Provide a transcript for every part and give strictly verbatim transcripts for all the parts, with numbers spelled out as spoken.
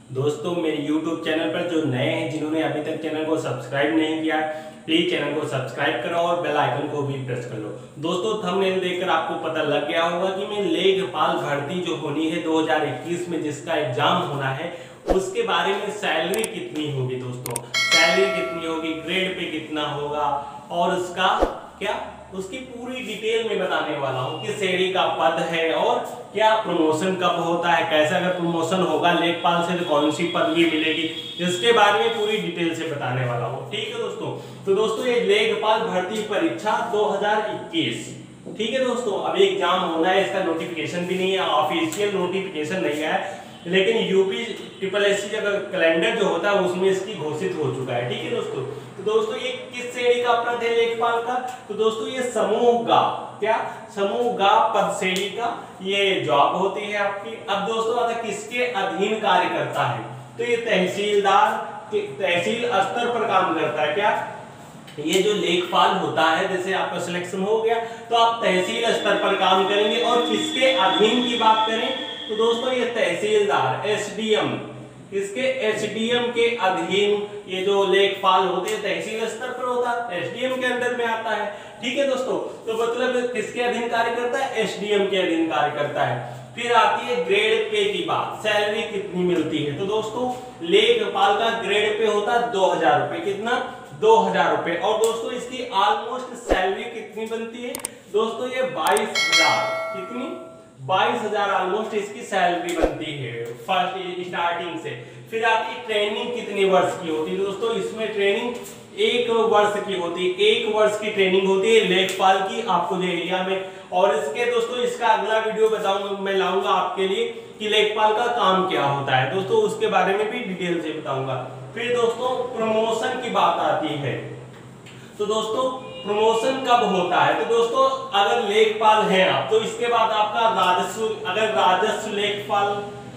दोस्तों मेरे YouTube channel पर जो नए हैं, जिन्होंने अभी तक चैनल को सब्सक्राइब नहीं किया, प्लीज चैनल को सब्सक्राइब करो और बेल आइकन को भी प्रेस कर लो। दोस्तों थंबनेल देखकर आपको पता लग गया होगा कि मैं लेखपाल भर्ती जो होनी है दो हज़ार इक्कीस में, जिसका एग्जाम होना है, उसके बारे में सैलरी कितनी होगी दोस्तों, सैलरी कितनी होगी, ग्रेड पे कितना होगा और उसका क्या उसकी पूरी डिटेल में बताने वाला हूँ। किस श्रेणी का पद है और क्या प्रमोशन कब होता है, कैसे अगर प्रमोशन होगा लेखपाल से तो कौन सी पदवी मिलेगी, इसके बारे में पूरी डिटेल से बताने वाला हूँ। ठीक है दोस्तों। तो दोस्तों ये लेखपाल भर्ती परीक्षा दो हज़ार इक्कीस, ठीक है दोस्तों, अभी एग्जाम होना है, इसका नोटिफिकेशन भी नहीं है, ऑफिशियल नोटिफिकेशन नहीं है, लेकिन यूपी ट्रिपल एस सी का कैलेंडर जो होता है उसमें इसकी घोषित हो चुका है। ठीक है दोस्तों। तो दोस्तों ये किस श्रेणी का पद है लेखपाल का, तो दोस्तों ये समूह गा, क्या समूह गा पद श्रेणी का ये जॉब होती है आपकी। अब दोस्तों आता किसके अधीन कार्य करता है, तो ये तहसीलदार तहसील स्तर पर काम करता है। क्या ये जो लेखपाल होता है, जैसे आपका सिलेक्शन हो गया तो आप तहसील स्तर पर काम करेंगे। और किसके अधीन की बात करें तो दोस्तों ये तहसीलदार एसडीएम, किसके एसडीएम के अधीन ये जो लेखपाल होते हैं तहसील स्तर पर होता है, एसडीएम के अंडर में आता है। ठीक है दोस्तों। तो मतलब किसके अधीन कार्य करता है, एसडीएम के अधीन कार्य करता है। फिर आती है ग्रेड पे की बात, सैलरी कितनी मिलती है, तो दोस्तों लेखपाल का ग्रेड पे होता है दो हजार रुपए, कितना दो हजार रुपए। और दोस्तों इसकी ऑलमोस्ट सैलरी कितनी बनती है दोस्तों, ये बाईस हजार, कितनी बाईस हजार ऑलमोस्ट इसकी सैलरी बनती है फर्स्ट स्टार्टिंग से। फिर आपकी ट्रेनिंग कितनी वर्ष की होती है दोस्तों, इसमें ट्रेनिंग एक वर्ष की होती है, एक वर्ष की ट्रेनिंग होती है लेखपाल की आपको जो एरिया में। और इसके दोस्तों इसका अगला वीडियो बताऊंगा, मैं लाऊंगा आपके लिए कि लेखपाल का काम क्या होता है दोस्तों, उसके बारे में भी डिटेल से बताऊंगा। फिर दोस्तों प्रमोशन की बात आती है, तो दोस्तों प्रमोशन कब होता है, तो दोस्तों अगर लेखपाल है आप तो इसके बाद आपका राजस्व, अगर राजस्व लेखपाल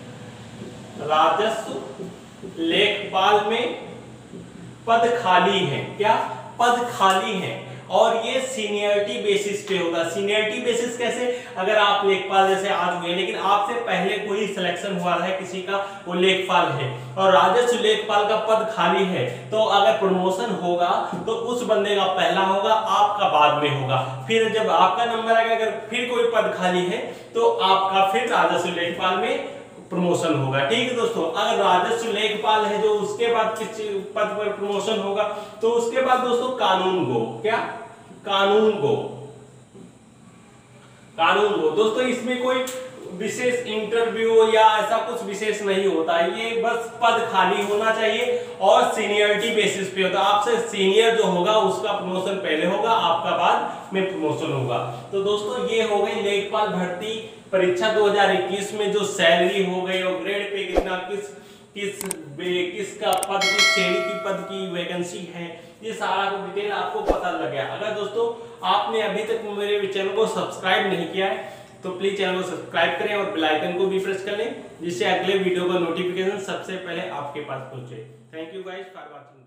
राजस्व लेखपाल में पद खाली है, क्या पद खाली है, और ये सीनियरिटी बेसिस पे होगा। सीनियरिटी बेसिस कैसे, अगर आप लेखपाल जैसे आज हुए लेकिन आपसे पहले कोई सिलेक्शन हुआ है किसी का, वो लेखपाल है और राजस्व लेखपाल का पद खाली है, तो अगर प्रमोशन होगा तो उस बंदे का पहला होगा, आपका बाद में होगा। फिर जब आपका नंबर आएगा, अगर फिर कोई पद खाली है तो आपका फिर राजस्व लेखपाल में प्रमोशन होगा। ठीक है दोस्तों। अगर राजस्व लेखपाल है जो उसके बाद किस पद पर प्रमोशन होगा, तो उसके बाद दोस्तों कानून गो, क्या कानून गो, कानून गो दोस्तों इसमें कोई विशेष इंटरव्यू या ऐसा कुछ विशेष नहीं होता है, ये बस पद खाली होना चाहिए और सीनियरिटी बेसिस पे होता है। आपसे सीनियर जो होगा उसका प्रमोशन पहले होगा, आपका बाद में प्रमोशन होगा। तो दोस्तों ये हो गई लेखपाल भर्ती परीक्षा दो हज़ार इक्कीस में जो सैलरी हो गई और ग्रेड पे कितना, किस किस किसका पद, किस श्रेणी की पद की वैकेंसी है, ये सारा को डिटेल आपको पता लग गया। अगर दोस्तों आपने अभी तक मेरे चैनल को सब्सक्राइब नहीं किया है तो प्लीज चैनल को सब्सक्राइब करें और बेल आइकन को भी प्रेस कर लें, जिससे अगले वीडियो का नोटिफिकेशन सबसे पहले आपके पास पहुंचे। Thank you guys for watching.